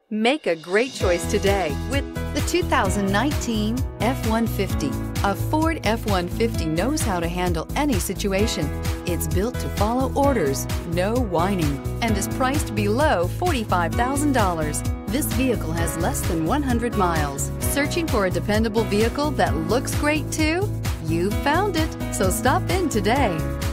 Make a great choice today with the 2019 F-150. A Ford F-150 knows how to handle any situation. It's built to follow orders, no whining, and is priced below $45,000. This vehicle has less than 100 miles. Searching for a dependable vehicle that looks great too? You found it, so stop in today.